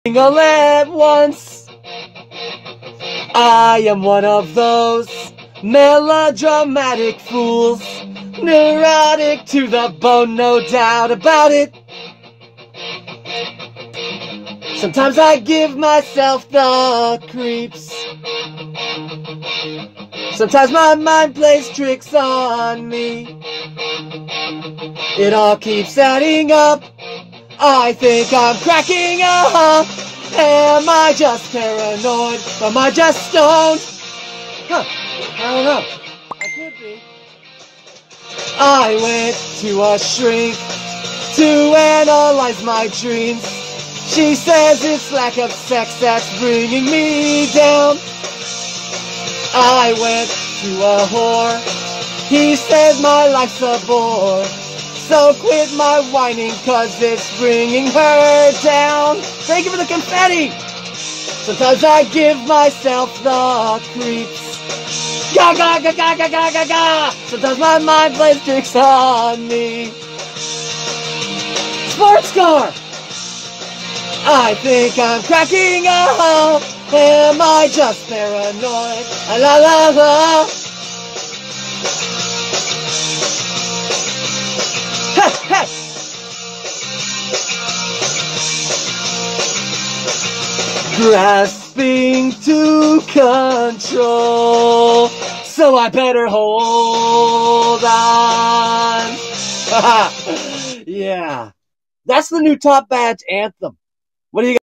all at once. I am one of those melodramatic fools, neurotic to the bone, no doubt about it. Sometimes I give myself the creeps. Sometimes my mind plays tricks on me. It all keeps adding up. I think I'm cracking up. Am I just paranoid? Am I just stoned? Huh, I don't know. I could be. I went to a shrink to analyze my dreams. She says it's lack of sex that's bringing me down. I went to a whore. He said my life's a bore. So quit my whining, cause it's bringing her down. Thank you for the confetti. Sometimes I give myself the creeps. Ga ga ga ga ga ga ga ga. Sometimes my mind plays tricks on me. Sports car. I think I'm cracking up. Am I just paranoid? La la la. Hey, hey. Grasping to control, so I better hold on. Yeah, that's the new Top Badge anthem. What do you